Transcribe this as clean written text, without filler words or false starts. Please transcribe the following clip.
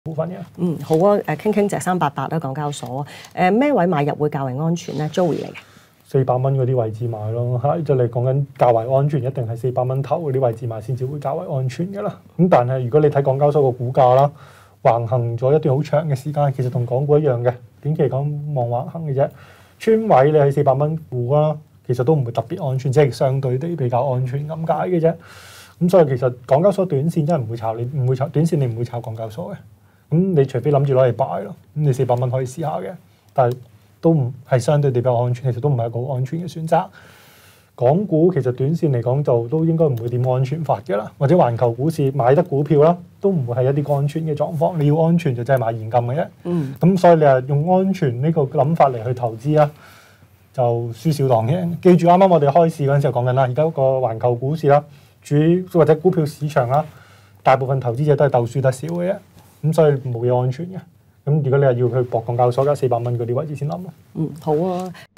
股份嘅。 好啊，傾傾隻388啦，港交所咩位買入會較為安全咧？Joey嚟嘅 400蚊嗰啲位置買咯，即係你講緊較為安全，一定係400蚊頭嗰啲位置買先至會較為安全嘅啦。咁但係如果你睇港交所個股價啦，橫行咗一段好長嘅時間，其實同港股一樣嘅，短期講望橫行嘅啫。穿位你喺400蚊股啦，其實都唔會特別安全，即係相對地比較安全咁解嘅啫。咁所以其實港交所短線真係唔會炒，你唔會炒短線，你唔會炒港交所嘅。咁你除非諗住攞嚟擺咯，咁你400蚊可以試下嘅，但係都唔係相對地比較安全，其實都唔係一個好安全嘅選擇。港股其實短線嚟講就都應該唔會點安全法嘅啦，或者環球股市買得股票啦，都唔會係一啲安全嘅狀況。你要安全就真係買現金嘅啫。咁所以你係用安全呢個諗法嚟去投資啦，就輸少當贏。記住啱啱我哋開市嗰陣時候講緊啦，而家個環球股市啦，或者股票市場啦，大部分投資者都係鬥輸得少嘅啫。咁所以冇嘢安全嘅。咁如果你係要去搏港交所，加400蚊嗰啲位置先諗咯。 好啊。